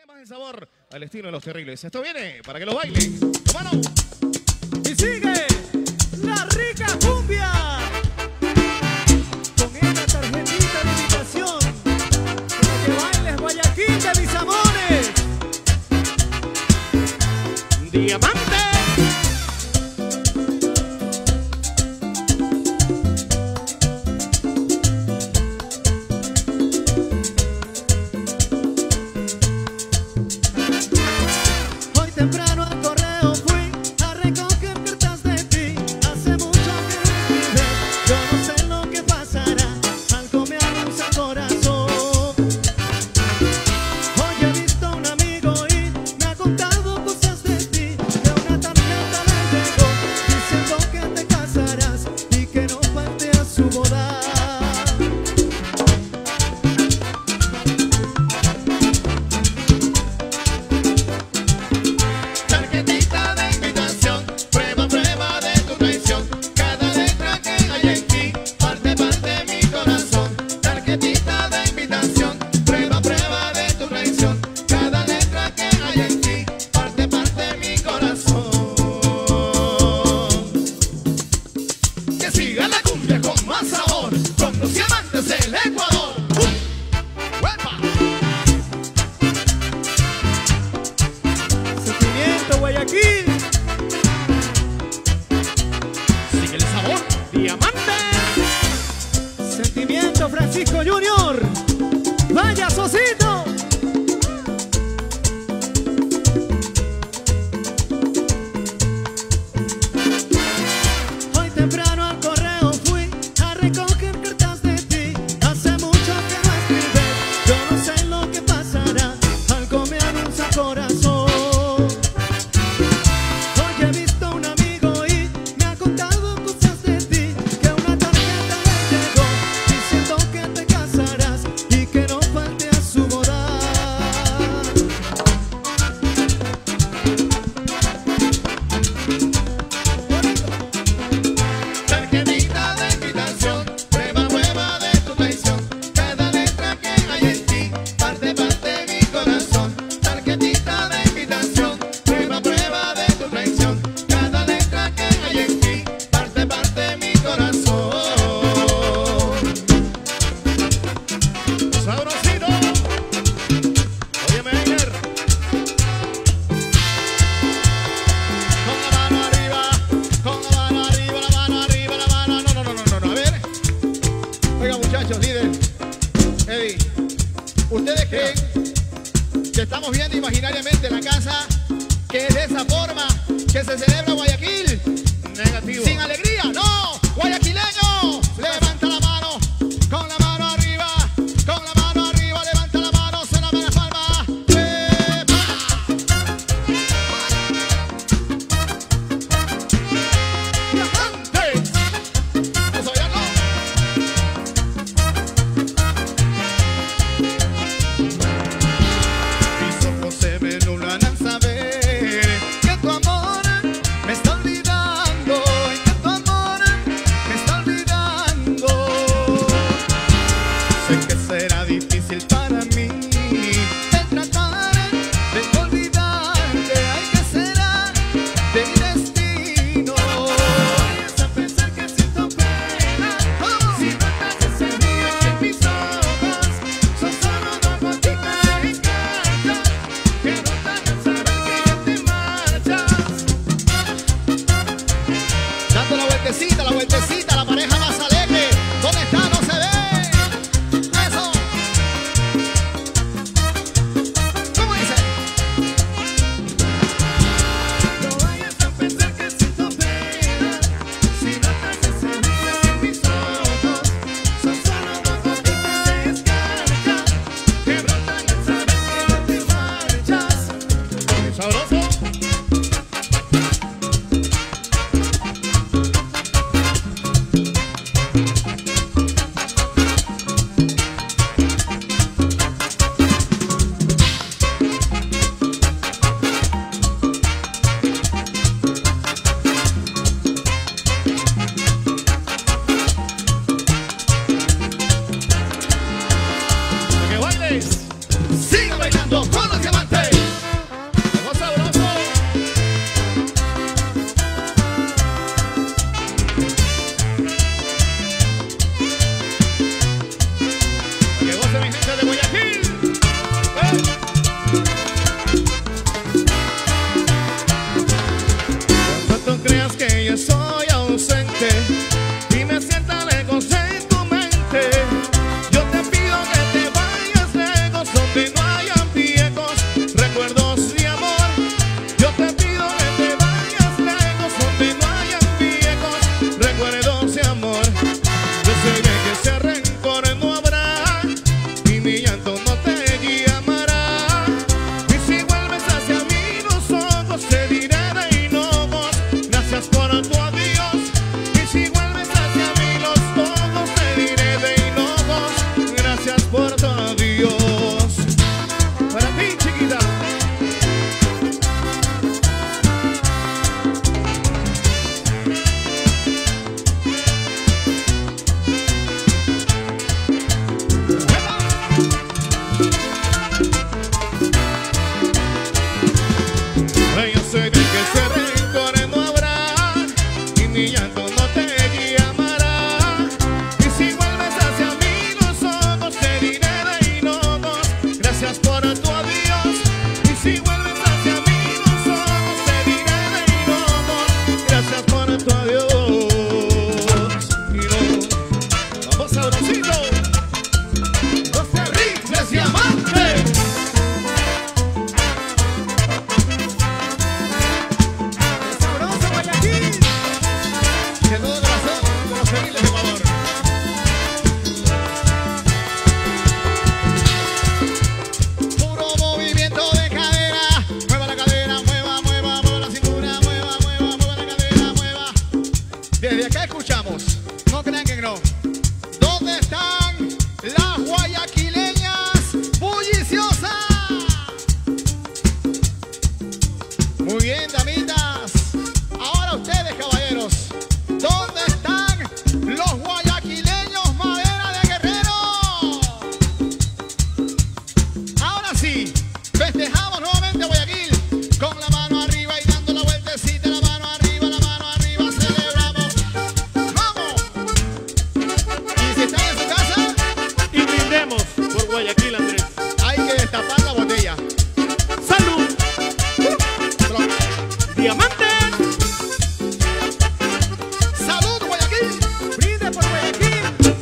más el sabor al estilo de Los Terribles. Esto viene para que lo bailen. ¡Cómo no! Y sigue la rica cumbia con esta tarjetita de invitación para que bailes Guayaquil de mis amores. Diamante. Temprano al correo fui a recoger cartas de ti. Hace mucho que no escribes, yo no sé lo que pasará. Algo me anuncia el corazón. Hoy he visto a un amigo y me ha contado cosas de ti. De una tarjeta le llegó diciendo que te casarás y que no falte a su boda. Guayaquil. Sigue el sabor, Diamante. Sentimiento Francisco Junior. Vaya Sosito. Hoy temprano al correo fui a recoger cartas de ti. Hace mucho que no escribes, yo no sé lo que pasará. Algo me anuncia el corazón. Líder, Eddie, ¿ustedes creen que estamos viendo imaginariamente la casa que es de esa forma que se celebra Guayaquil? Negativo. Sin alegría, no. Guayaquileño, levanta la mano, con la mano arriba, con la mano arriba, levanta la mano, suena las palmas. ¡Diamantes! Vamos a verlo. Se me nublan al saber que tu amor me está olvidando y que tu amor Bueno, ¿dónde están las guayaquileñas bulliciosas? Muy bien, damitas. Ahora ustedes, caballeros. ¿Dónde están los guayaquileños madera de Guerrero? Ahora sí, festejamos nuevamente a Guayaquil con la mano arriba y dando la vueltecita, la mano arriba, celebramos. ¡Vamos! Y si están en su casa, y brindemos por Guayaquil, Andrés. hay que destapar la botella. ¡Salud! ¡Diamantes! ¡Salud, Guayaquil! ¡Brinde por Guayaquil!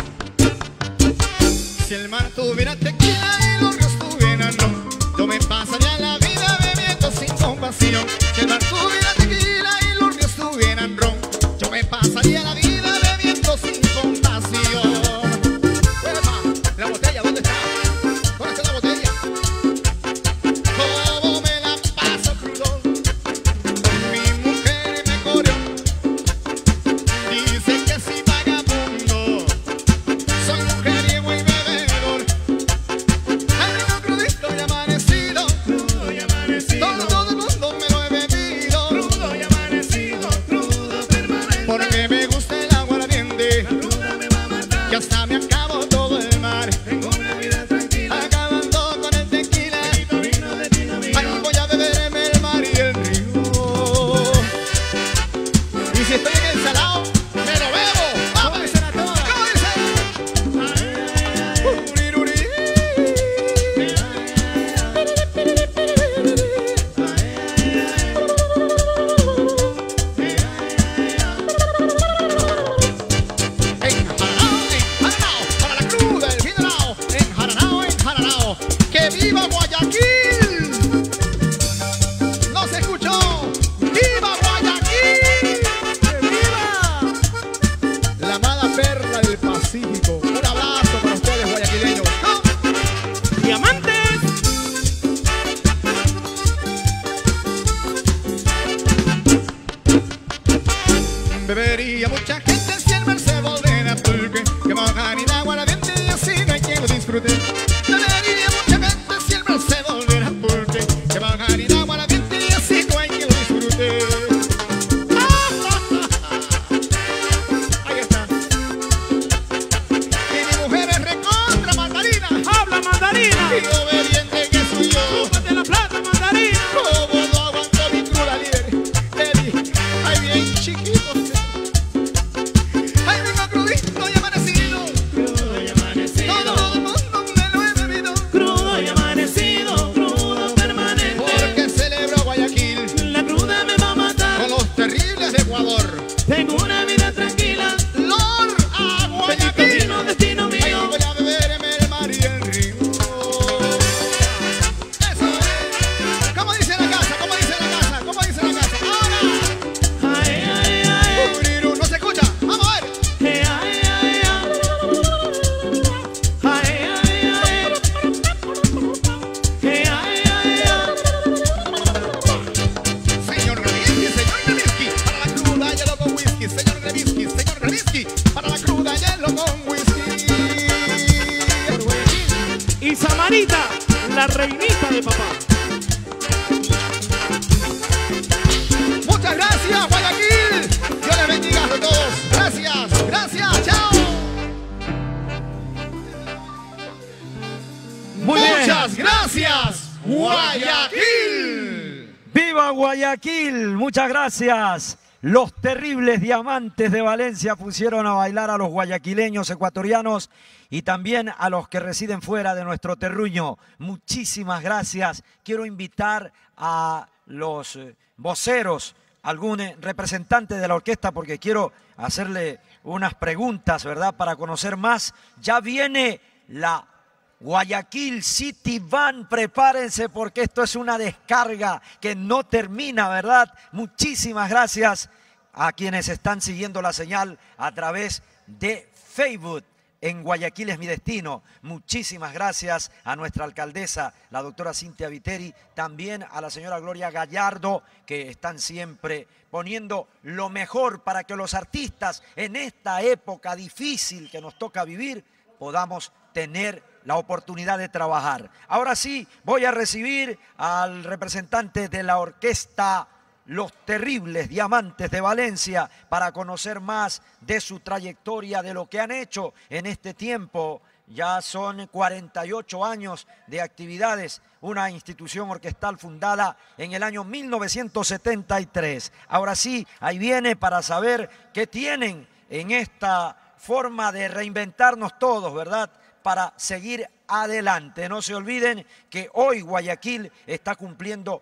Si el mar tuviera tequila y los ríos tuvieran ron, yo me pasaría la vida bebiendo sin compasión. Si el mar tuviera tequila y los ríos tuvieran ron, yo me pasaría la vida bebiendo sin compasión. La botella, ¿dónde está? ¿Dónde está la botella? ¿Cómo me la paso crudo? Mi mujer me corrió. Dice que soy vagabundo, soy mujeriego y bebedor. Ando crudito y amanecido, todo el mundo me lo he bebido. Crudo y amanecido, crudo permanente. Porque me gusta el agua ardiente, La cruda me va a matar. que hasta me acabo todo el mar. Tengo una vida tranquila. Acabando con el tequila, Vino, vino de vino, vino. ay, voy a beberme el mar y el río. Y si estoy en el salado, me lo bebo. ¡Vamos! Cómesela toda. ¿Cómo dice? Uriruri. Enjaranao, para la cruda, el vinao. Enjaranao, ¡que viva Guayaquil! ¡No se escuchó! ¡Viva Guayaquil! ¡Viva! La amada perla del Pacífico. Un abrazo para ustedes, guayaquileños. ¡Ah! ¡Diamantes! Bebería mucha gente si el mar se volviera pulque, que mojar y agua la viente y así no hay quien lo disfrute. Bebería mucha gente si el mar se volviera pulque, que mojar y agua la viente y así no hay quien lo disfrute. Ahí está. Y mi mujer es recontra mandarina, ¡Habla, mandarina! y obediente que soy yo. ¡Chúpate la plata, mandarina! Como no aguanto mi cruda líder, le di, ay bien chiquito. Ay, vengo crudito y amanecido, Crudo y amanecido. todo el mundo me lo he bebido. Crudo y amanecido, crudo permanente. Porque celebro Guayaquil La cruda me va a con matar. los terribles de Ecuador. Tengo una vida tranquila. Lord a Bendito Guayaquil, vino, destino ay, mío. voy a beberme el mar y el río. Eso es. ¿Cómo dice la casa? ¿Cómo dice la casa? ¿Cómo dice la casa? Ahora. Ay, ay, ay. Uriru, no se escucha. Vamos a ver. Ay, ay, ay, ay. Ay, ay, ay. Ay, ay, ay, ay. Señor Grevinsky, para la cruda hielo con whisky. Señor Grevinsky, para la cruda hielo con whisky. Y Samarita, la reinita de papá. Muchas gracias, Guayaquil. Dios les bendiga a todos. Gracias, gracias, chao. Muy bien. Muchas gracias, Guayaquil. ¡Viva Guayaquil! Muchas gracias. Los terribles diamantes de Valencia pusieron a bailar a los guayaquileños ecuatorianos y también a los que residen fuera de nuestro terruño. Muchísimas gracias. Quiero invitar a los voceros, algún representante de la orquesta, porque quiero hacerle unas preguntas, ¿verdad? Para conocer más. Ya viene la Guayaquil City Band, prepárense porque esto es una descarga que no termina, ¿verdad? Muchísimas gracias a quienes están siguiendo la señal a través de Facebook. En Guayaquil es mi destino. Muchísimas gracias a nuestra alcaldesa, la doctora Cintia Viteri, también a la señora Gloria Gallardo, que están siempre poniendo lo mejor para que los artistas en esta época difícil que nos toca vivir podamos tener la oportunidad de trabajar. Ahora sí, voy a recibir al representante de la orquesta Los Terribles Diamantes de Valencia para conocer más de su trayectoria, de lo que han hecho en este tiempo. Ya son 48 años de actividades, una institución orquestal fundada en el año 1973. Ahora sí, ahí viene para saber qué tienen en esta forma de reinventarnos todos, ¿verdad?, para seguir adelante. No se olviden que hoy Guayaquil está cumpliendo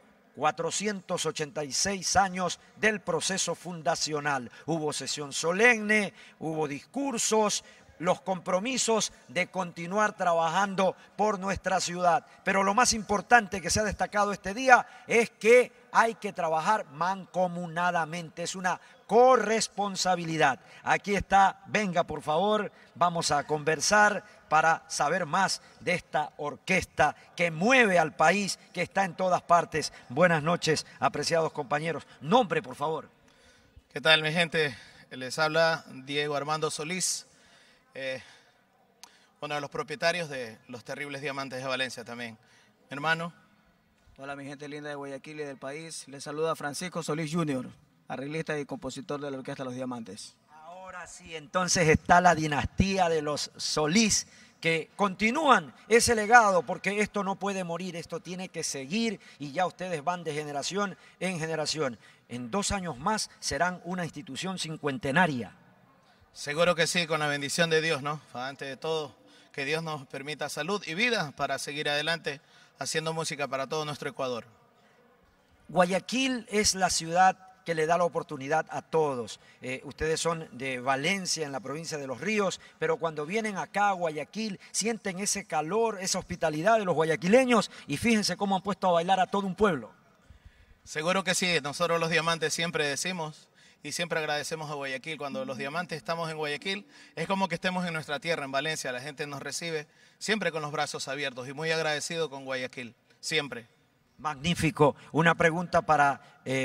486 años del proceso fundacional. Hubo sesión solemne, hubo discursos, los compromisos de continuar trabajando por nuestra ciudad. Pero lo más importante que se ha destacado este día es que hay que trabajar mancomunadamente, es una corresponsabilidad. Aquí está, venga por favor, vamos a conversar para saber más de esta orquesta que mueve al país, que está en todas partes. Buenas noches, apreciados compañeros. Nombre, por favor. ¿Qué tal, mi gente? Les habla Diego Armando Solís, uno de los propietarios de Los Terribles Diamantes de Valencia también. Mi hermano. Hola, mi gente linda de Guayaquil y del país. Les saluda Francisco Solís Jr., arreglista y compositor de la orquesta Los Diamantes. Ahora sí, entonces está la dinastía de los Solís, que continúan ese legado, porque esto no puede morir, esto tiene que seguir y ya ustedes van de generación en generación. En 2 años más serán una institución cincuentenaria. Seguro que sí, con la bendición de Dios, ¿no? Antes de todo, que Dios nos permita salud y vida para seguir adelante haciendo música para todo nuestro Ecuador. Guayaquil es la ciudad que le da la oportunidad a todos. Ustedes son de Valencia, en la provincia de Los Ríos, pero cuando vienen acá a Guayaquil sienten ese calor, esa hospitalidad de los guayaquileños y fíjense cómo han puesto a bailar a todo un pueblo. Seguro que sí, nosotros los Diamantes siempre decimos y siempre agradecemos a Guayaquil. Cuando los Diamantes estamos en Guayaquil es como que estemos en nuestra tierra, en Valencia. La gente nos recibe siempre con los brazos abiertos y muy agradecido con Guayaquil, siempre. Magnífico. Una pregunta para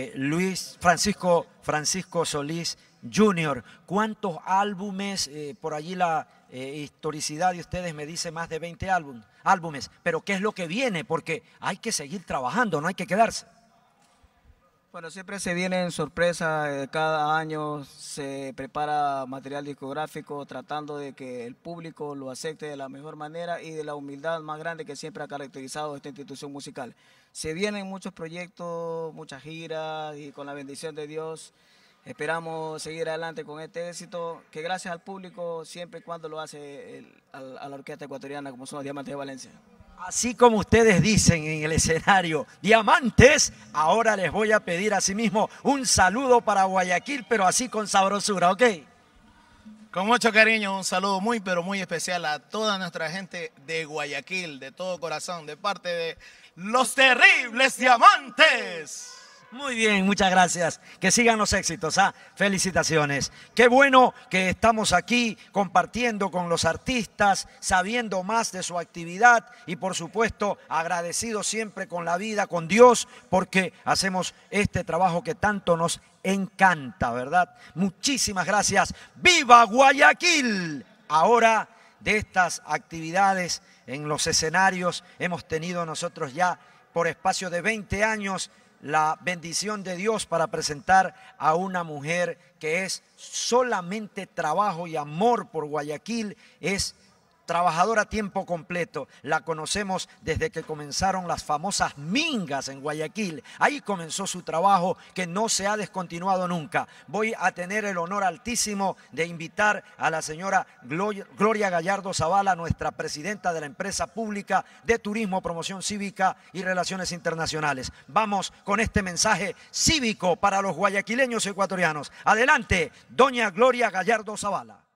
Francisco Solís Jr. ¿Cuántos álbumes, por allí la historicidad de ustedes me dice más de 20 álbumes, pero qué es lo que viene? Porque hay que seguir trabajando, no hay que quedarse. Bueno, siempre se vienen sorpresas, cada año se prepara material discográfico tratando de que el público lo acepte de la mejor manera y de la humildad más grande que siempre ha caracterizado esta institución musical. Se vienen muchos proyectos, muchas giras y con la bendición de Dios esperamos seguir adelante con este éxito que gracias al público siempre y cuando lo hace a la orquesta ecuatoriana como son los Diamantes de Valencia. Así como ustedes dicen en el escenario, Diamantes, ahora les voy a pedir a sí mismo un saludo para Guayaquil, pero así con sabrosura, ¿ok? Con mucho cariño, un saludo muy, pero muy especial a toda nuestra gente de Guayaquil, de todo corazón, de parte de Los Terribles Diamantes. Muy bien, muchas gracias. Que sigan los éxitos, ¿ah? Felicitaciones. Qué bueno que estamos aquí compartiendo con los artistas, sabiendo más de su actividad y por supuesto agradecidos siempre con la vida, con Dios, porque hacemos este trabajo que tanto nos encanta, ¿verdad? Muchísimas gracias. ¡Viva Guayaquil! Ahora de estas actividades en los escenarios hemos tenido nosotros ya por espacio de 20 años la bendición de Dios para presentar a una mujer que es solamente trabajo y amor por Guayaquil, es trabajadora a tiempo completo. La conocemos desde que comenzaron las famosas mingas en Guayaquil. Ahí comenzó su trabajo que no se ha descontinuado nunca. Voy a tener el honor altísimo de invitar a la señora Gloria Gallardo Zavala, nuestra presidenta de la empresa pública de Turismo, Promoción Cívica y Relaciones Internacionales. Vamos con este mensaje cívico para los guayaquileños y ecuatorianos. Adelante, doña Gloria Gallardo Zavala.